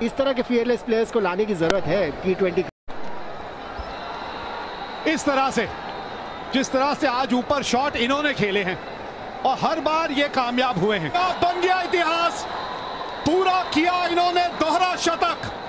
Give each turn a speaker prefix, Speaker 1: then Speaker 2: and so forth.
Speaker 1: इस तरह के फियरलेस प्लेयर्स को लाने की जरूरत है T20।
Speaker 2: इस तरह से जिस तरह से आज ऊपर शॉट इन्होंने खेले हैं और हर बार ये कामयाब हुए हैं, बन गया इतिहास, पूरा किया इन्होंने दोहरा शतक।